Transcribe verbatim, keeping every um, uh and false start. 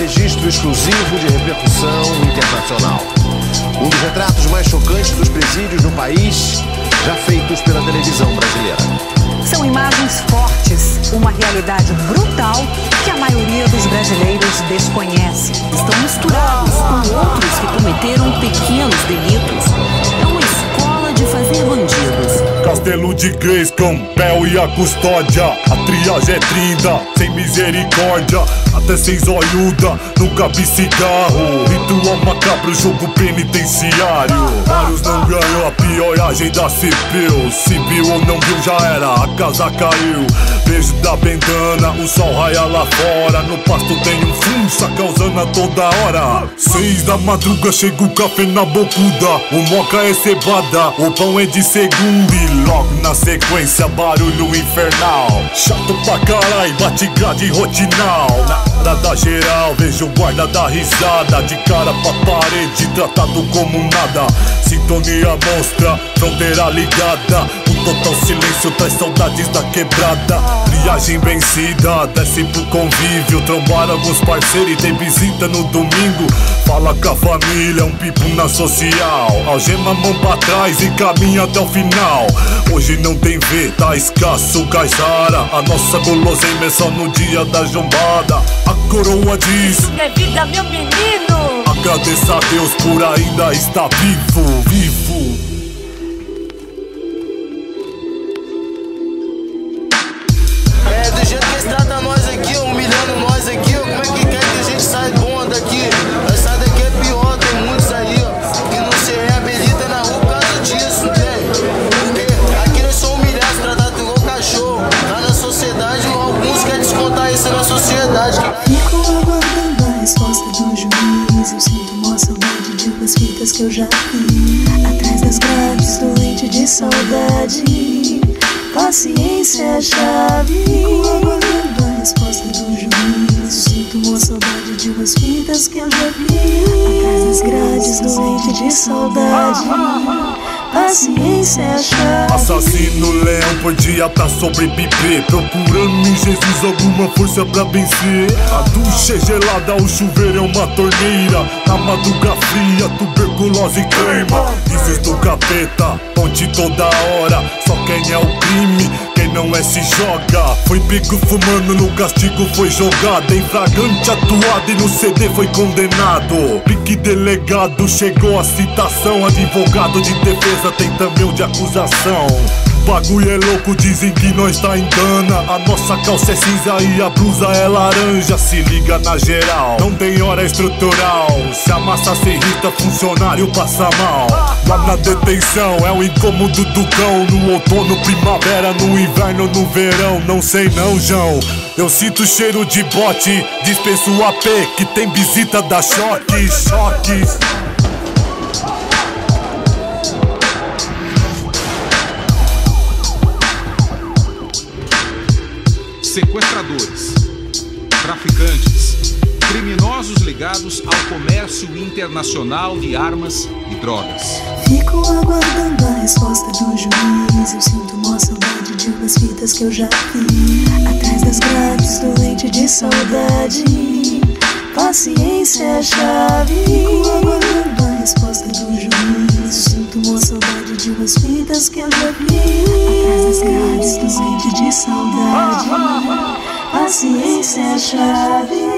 registro exclusivo de repercussão internacional. Um dos retratos mais chocantes dos presídios no país, já feitos pela televisão brasileira. São imagens fortes, uma realidade brutal que a maioria dos brasileiros desconhece. Estão misturados com outros que cometeram pequenos delitos. É uma escola de fazer bandidos. Castelo de Grayskull, Pel e a custódia. A triagem é trinda, sem misericórdia. Até sem zoiuda, nunca vi cigarro. Ritual macabro, jogo penitenciário. Vários não ganhou a pioragem da civil. Se viu ou não viu, já era, a casa caiu. Beijo da bandana, o sol raia lá fora. No pasto tem um funça causando a toda hora. Seis da madruga chega o café na bocuda. O moca é cebada, o pão é de segunda. E logo na sequência barulho infernal. Chato pra carai, bate grade rotinal. Na da geral, vejo o guarda dar risada. De cara pra parede, tratado como nada. Sintonia monstra, fronteira ligada. O total silêncio traz saudades da quebrada. Triagem vencida, desce pro convívio. Trombar alguns parceiros e tem visita no domingo. Fala com a família, um pipo na social. Algema a mão pra trás e caminha até o final. Hoje não tem V, tá escasso, gás rara. A nossa guloseima é só no dia da jombada. A coroa diz: isso é vida, meu menino. Agradeça a Deus por ainda estar vivo, vivo. É, do jeito que eles tratam nós aqui, humilhando nós aqui, como é que quer que a gente saia bom daqui? Nós sai daqui é pior, tem muitos aí, ó, que não se reabilita na rua por causa disso, não tem? Porque aqui nós somos humilhados, tratados igual cachorro. Lá na sociedade, alguns querem descontar isso na sociedade. Fico aguardando a resposta do juiz. Eu sinto uma saudade de umas fitas que eu já vi. Atrás das grades, doente de saudade. Paciência é a chave. Fico aguardando a resposta do juiz. Eu sinto uma saudade de umas fitas que eu já vi. Atrás das grades, doente de saudade. Paciência é a chave. Assassino leão por dia pra sobreviver. Procurando em Jesus alguma força pra vencer. A ducha é gelada, o chuveiro é uma torneira. Na madruga fria, tuberculose queima. Isso do capeta, ponte toda hora. Só quem é o crime, quem não é se joga. Foi pego fumando, no castigo foi jogado. Em flagrante atuado e no C D foi condenado. Pique delegado, chegou a citação. Advogado de defesa tem também o de acusação. Bagulho é louco, dizem que nós tá em cana. A nossa calça é cinza e a blusa é laranja. Se liga na geral, não tem hora estrutural. Se a massa se irrita, funcionário passa mal. Lá na detenção é o incômodo do cão. No outono, primavera, no inverno, no verão. Não sei não, João. Eu sinto cheiro de bote, dispenso o A P que tem visita da choque, choques. Sequestradores, traficantes, criminosos ligados ao comércio internacional de armas e drogas. Fico aguardando a resposta do juiz. Eu sinto uma saudade de umas fitas que eu já vi. Atrás das grades, doente de saudade. Paciência é a chave. Fico aguardando a resposta do juiz. Eu sinto uma saudade de umas fitas que eu já vi. Atrás das grades, doente de saudade. Paciência é a chave.